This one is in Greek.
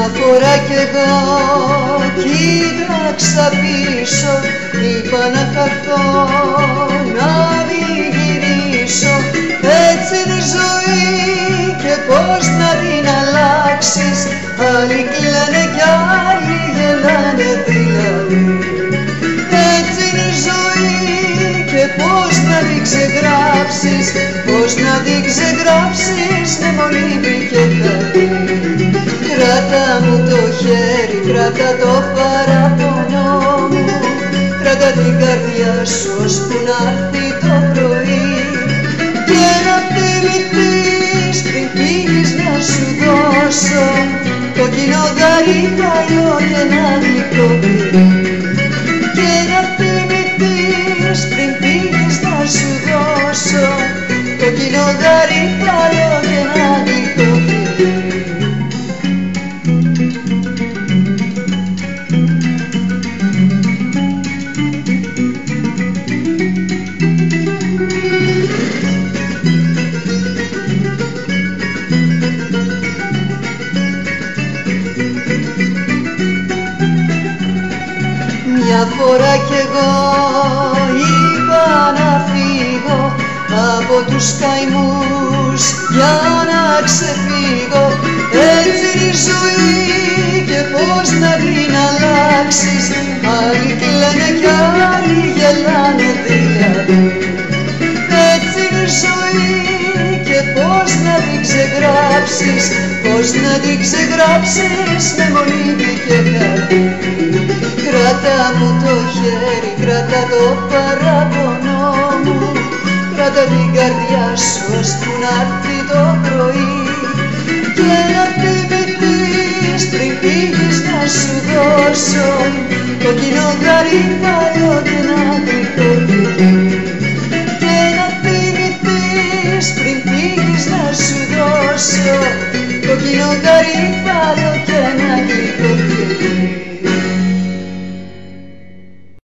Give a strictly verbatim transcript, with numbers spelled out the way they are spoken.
φορά κι εγώ κοίταξα πίσω, είπα να χαθώ, να μην γυρίσω. Έτσι είναι η ζωή και πώς να την αλλάξεις, άλλοι κλαίνε κι άλλοι γελάνε δηλαδή. Έτσι είναι η ζωή και πώς να την ξεγράψεις, πώς να την ξεγράψεις με μολύβι και χαρτί. Κράτα μου το χέρι, κράτα το παράπονο μου, κράτα την καρδιά σου ώσπου να έρθει το πρωί. Και να θυμηθείς πριν φύγεις να σου δώσω το κοινό γαρίφαλο και ένα γλυκό παιδί. Και να θυμηθείς πριν φύγεις να σου δώσω το κοινό γαρίφαλο και ένα γλυκό παιδί. Μια φορά κι εγώ είπα να φύγω από τους καημούς για να ξεφύγω. Έτσι είναι η ζωή και πώς να την αλλάξεις, άλλοι κλαίνε κι άλλοι γελάνε δηλαδή. Έτσι είναι η ζωή και πώς να την ξεγράψεις, πώς να την ξεγράψεις με μολύβι και χαρτί. Κράτα μου το χέρι, κράτα το παράπονο μου, κράτα την καρδιά σου ώσπου να έρθει το πρωί. Και να θυμηθείς πριν φύγεις να σου δώσω το κοινό γαρίφαλο και ένα